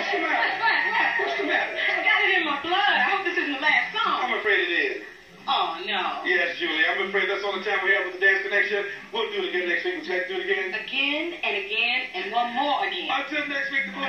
What's the matter? What's the matter? I got it in my blood. I hope this isn't the last song. I'm afraid it is. Oh, no. Yes, Julie. I'm afraid that's all the time we have with the Dance Connection. We'll do it again next week. Would you like to do it again? Again and again and one more again. Until next week, the